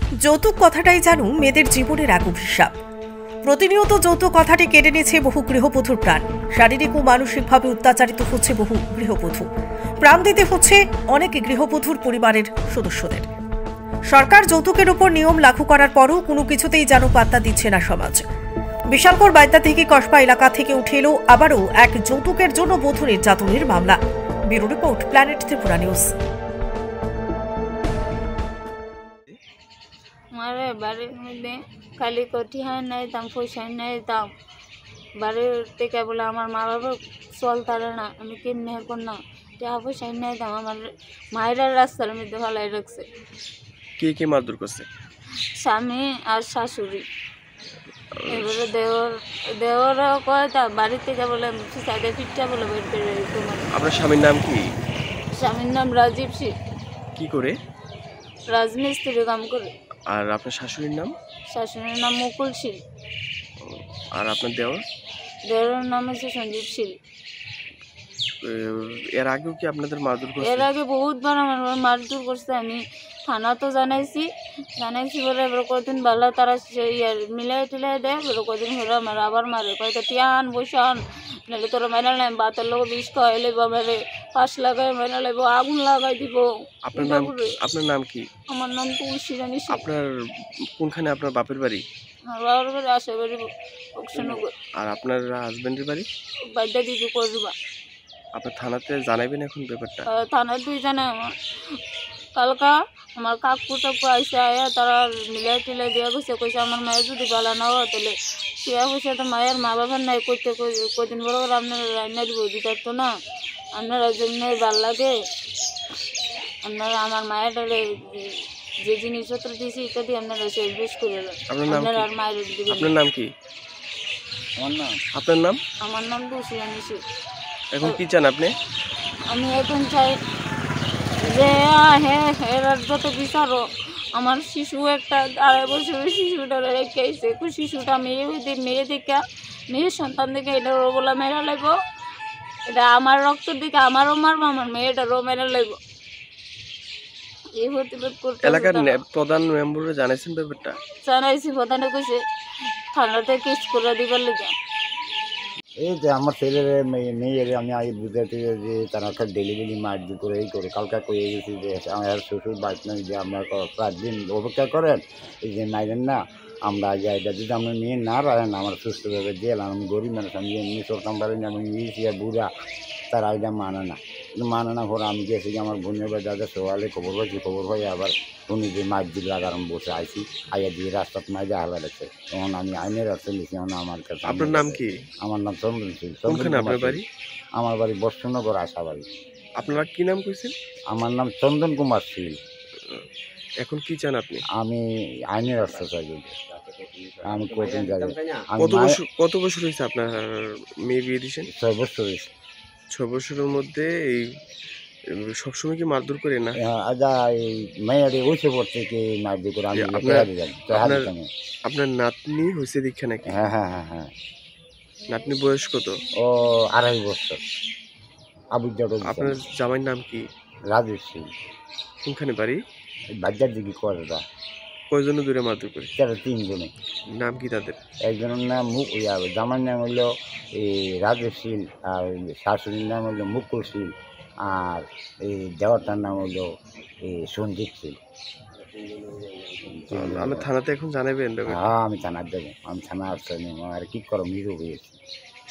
যৌতুক কথাটাই যেন মেয়েদের জীবনের এক অভিশাপ। প্রতিনিয়ত যৌতুক কথাটি কেড়ে নিচ্ছে বহু গৃহবধূর প্রাণ। শারীরিক ও মানসিকভাবে অত্যাচারিত হচ্ছে বহু গৃহবধূ। প্রাণ দিতে হচ্ছে অনেক গৃহবধূর পরিবারের সদস্যদের। সরকার যৌতুকের উপর নিয়ম লাগু করার পরও কোনো কিছুতেই যেন পাত্তা দিচ্ছে না সমাজ। বিশালগড় বাইদা থেকে কসবা এলাকা থেকে উঠে এলো আবারও এক যৌতুকের জন্য বধূ নির্যাতনের মামলা। Bureau report, planet Tripura news. हमारे बारे में खाली कठी है नहीं दाम पैसा नहीं दाम बारे থেকে বলে আমার মা বাবা চলতারে না, আমি কেমনে করনা টাকা পয়সা নাই দাম। আমার মায়েরা রাস্তার মধ্যে ফেলাই রাখছে। কে মারধর করছে? স্বামী আর শাশুড়ি। এবারে দেওরা কয় তা বাড়ি থেকে বলে সাইডে ফিটটা বলে বের করে তোমার। আপনার স্বামীর নাম কি? স্বামীর নাম রাজীব সিং। কি করে? রাজমিস্ত্রি কাম করে। আর আপনার শাশুড়ির নাম? শাশুড়ির নাম মুকুল সিং। আর আপনার দেওর? দেওরের নাম হচ্ছে সঞ্জীব সিং। এর আগেও কি আপনাদের মারধর করছে? এর আগে বহুতবার আমার মারধর করছে। আমি থানা তো জানাইছি বলে এবার কদিন ভালো তারা মিলাই টিলাই দেয়, এবার কদিন হলো আমার আবার মারে কয়তো টিয়ান বসান নাহলে তোরা মেনে নেয় বাতের লোক বিষ খাওয়াই লেবো, মেরে ফাঁস লাগাই মেনে লেবো, আগুন লাগাই দিব। আপনার নাম কি? আমার নাম তুলসী জানিস। আপনার কোনখানে আপনার বাপের বাড়ি? আমার বাবার বাড়ি আসে বাড়ি বক্সনগর। আর আপনার হাজবেন্ডের বাড়ি? বাড়িটা দিদি করবা। আপনার থানাতে জানাবেন এখন ব্যাপারটা? থানার দুই জানে আমার কালকা আমার কাকু টাকু আইসে আয়া তারা মিলাই টিলাই দিয়া গেছে, কইছে আমার মায়ের যদি বালা না হয় তাহলে টিয়া পয়সা তো মায়ের মা বাবার নাই করতে কদিন বড় করে আপনারা রান্না দিব দিতে তো না, আপনারা জন্য ভাল লাগে আপনারা আমার মায়ের যে জিনিসপত্র দিয়েছি ইত্যাদি আপনারা শেষ বেশ করে আপনারা আর মায়ের দিবেন। আপনার নাম কি? আপনার নাম? আমার নাম তুলসী জানিস। এখন কি চান আপনি? আমি এখন চাই যে এর যত বিচারো আমার শিশু একটা 2.5 বছরের শিশুটা রেখে আইছে, শিশুটা মেয়ে দিকে মেয়ের সন্তান দিকে এটা বলে মেরে লাগব, এটা আমার রক্তের দিকে আমারও মারবো, আমার মেয়েটারও মেরে লাগব। এই প্রতিবাদ করতে এলাকার প্রধান মেম্বাররা জানাইছেন ব্যাপারটা? জানাইছি, প্রধানে কইছে থানাতে কেস করে দিবার লেগে। এই যে আমার ছেলের মেয়ের আমি আগে বুঝাতে যে তারা ডেলিভারি মারধর করে এই করে কালকা কয়ে গেছি যে আমার শ্বশুর বাড়ি নয় যে আপনার 5 দিন অপেক্ষা করেন, এই যে নাইলেন না আমরা এটা যদি আমার মেয়ে না রাখেন আমার সুস্থভাবে জেল, আমি গরিব মানুষ, আমি এমনি চলতাম পারি না, আমি বুড়া, তারা এটা মানে না পরে আমি গেছি যে আমার বোনের বাড়ি দাদা সকালে খবর পাই আবার উনি যে মারধর লাগার বসে আইসি আইয়া দিয়ে রাস্তার মাঝে হালা রাখছে, তখন আমি আইনের রাস্তা নিয়েছি। আমার কাছে। আপনার নাম কি? আমার নাম চন্দন সিং। আপনার বাড়ি? আমার বাড়ি বর্ষনগর আশাবাড়ি। আপনারা কি নাম কইছেন? আমার নাম চন্দন কুমার সিং। এখন কি চান আপনি? আমি আইনের রাস্তা চাই। আমি কোচিং যাই। কত বছর হয়েছে আপনার মেয়ে বিয়ে দিয়েছেন? 6 বছর হয়েছে। 6 বছরের মধ্যে এই সবসময় কি মারধর করে না? আচ্ছা, এই মেয়েরে হয়েছে পড়ছে কি মারধর করে আমি আপনার নাতনি হয়েছে দীক্ষা নাকি? হ্যাঁ। নাতনি বয়স কত? ও 2.5 বছর। আপনার জামাইয়ের নাম কি? রাজীব সিং। কোনখানে বাড়ি? বাজার দিকে কয়টা। কয়জনে দূরে মারধর করে? 3 জনে। নাম কি তাদের? একজনের নাম জামাইয়ের নাম হইল এই রাজীব সিং, আর শাশুড়ির নাম হইল মুকুল সিং, আর এই দেওয়ারটার নাম হইল এই সঞ্জিত সিং। আমি থানাতে এখন জানাবেন? হ্যাঁ, আমি থানার যাবো। আমি থানা আসতে আর কি করো, মৃত্যু হয়েছে।